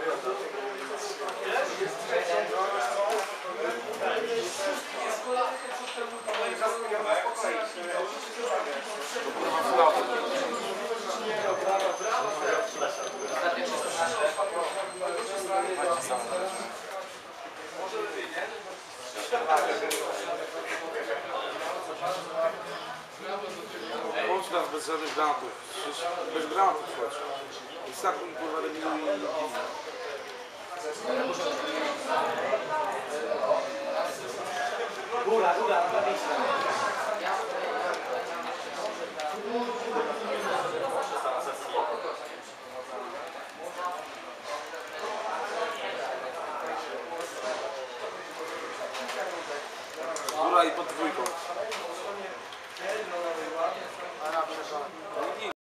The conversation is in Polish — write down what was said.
Bądź nas bez żadnych granatów. Bez granatów chodź. Wystarczy mi kurwa eliminuj i... Góra, góra, góra.